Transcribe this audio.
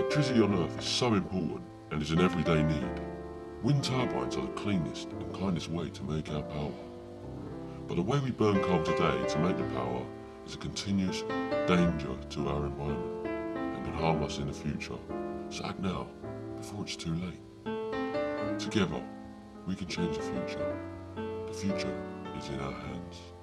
Electricity on Earth is so important and is an everyday need. Wind turbines are the cleanest and kindest way to make our power. But the way we burn coal today to make the power is a continuous danger to our environment and can harm us in the future. So act now, before it's too late. Together, we can change the future. The future is in our hands.